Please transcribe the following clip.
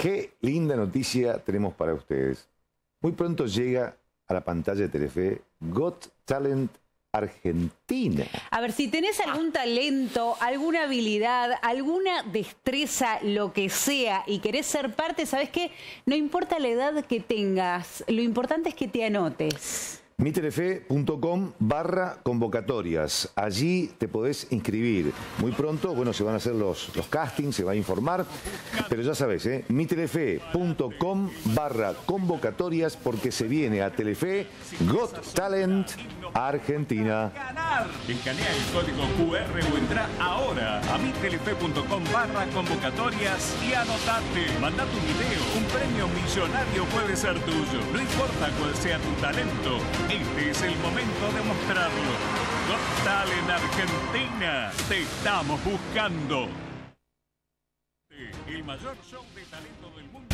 Qué linda noticia tenemos para ustedes. Muy pronto llega a la pantalla de Telefe Got Talent Argentina. A ver, si tenés algún talento, alguna habilidad, alguna destreza, lo que sea, y querés ser parte, ¿sabés qué? No importa la edad que tengas, lo importante es que te anotes. mitelefe.com/convocatorias. Allí te podés inscribir. Muy pronto, bueno, se van a hacer los castings, se va a informar. Pero ya sabes, mitelefe.com/convocatorias, porque se viene a Telefe Got Talent Argentina. Escanea el código QR o entra ahora a mitelefe.com/convocatorias y anotate. Manda tu video, un premio millonario puede ser tuyo. No importa cuál sea tu talento, este es el momento de mostrarlo. Got Talent Argentina, te estamos buscando. El mayor show de talento del mundo.